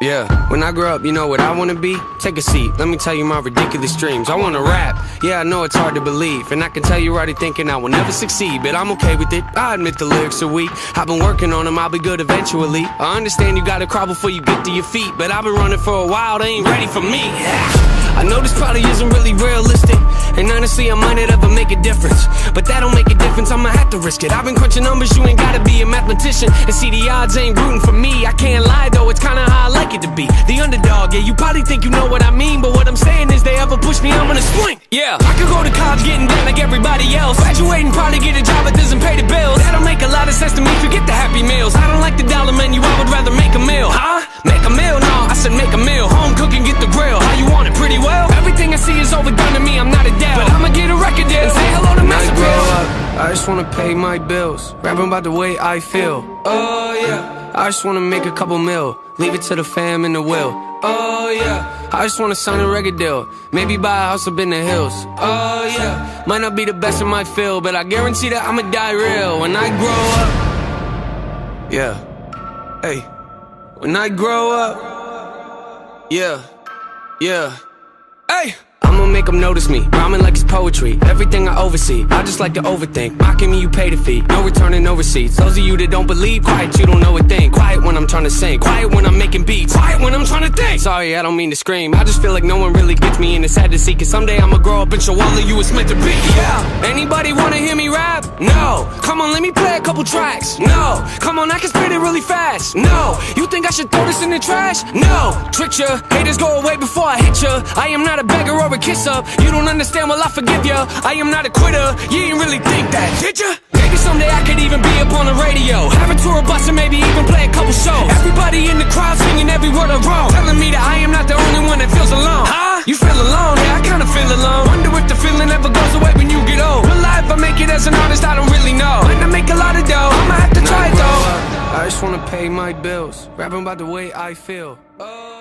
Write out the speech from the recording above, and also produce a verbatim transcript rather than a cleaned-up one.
Yeah, when I grow up, you know what I wanna be? Take a seat, let me tell you my ridiculous dreams. I wanna rap, yeah, I know it's hard to believe, and I can tell you're already thinking I will never succeed, but I'm okay with it, I admit the lyrics are weak. I've been working on them, I'll be good eventually. I understand you gotta crawl before you get to your feet, but I've been running for a while, they ain't ready for me. I know this probably isn't really realistic, and honestly I might not ever make a difference, but that don't make a difference, I'ma have to risk it. I've been crunching numbers, you ain't gotta be a mathematician, and see the odds ain't rooting for me. I can't lie though, it's kinda how I like it to be, the underdog. Yeah, you probably think you know what I mean, but what I'm saying is they ever push me, I'm gonna swing. Yeah, I could go to college getting debt like everybody else, graduate and probably get a job that doesn't pay the bills. That don't make a lot of sense to me, forget the happy meals. I don't like the dollar menu, I would rather make a meal. Huh? Make a meal? No, I said make a meal. Home cooking, get the grill. How you want it? Pretty well. Everything I see is overdone to me, I'm not a dad, but I'ma get a record deal and say hello to Master Bill. I just wanna pay my bills, rapping about the way I feel. Oh yeah, I just wanna make a couple mil, leave it to the fam and the will. Oh yeah, I just wanna sign a record deal, maybe buy a house up in the hills. Oh yeah, might not be the best in my field, but I guarantee that I'ma die real when I grow up. Yeah, hey, when I grow up. Yeah, yeah, hey, I'ma make them notice me, rhyming like it's poetry. Everything I oversee, I just like to overthink. Mocking me, you pay the fee, no returning, no receipts. Those of you that don't believe, quiet, you don't know a thing. Quiet when I'm trying to sing, quiet when I'm making beats, quiet when I'm trying to think. Sorry, I don't mean to scream, I just feel like no one really gets me, and it's sad to see, cause someday I'ma grow up and show all of you it's meant to be. Yeah, anybody wanna hear me rap? No. Come on, let me play a couple tracks. No. Come on, I can spit it really fast. No. You think I should throw this in the trash? No. Trick ya, haters go away before I hit ya. I am not a beggar or a kiss up. You don't understand, well I forgive ya. I am not a quitter, you didn't really think that, did ya? Maybe someday I could even be up on the radio, have a tour bus and maybe even play a couple shows. Everybody in the crowd singing every word I wrote, telling me that I am not the only one that feels alone. Huh? You feel alone? Yeah, I kinda feel alone. Wonder if the feeling ever goes away when you get old. Will I ever make it as an artist? I don't really know. Might not make a lot of dough, I'ma have to try it though. I just wanna pay my bills, rapping about the way I feel. Oh.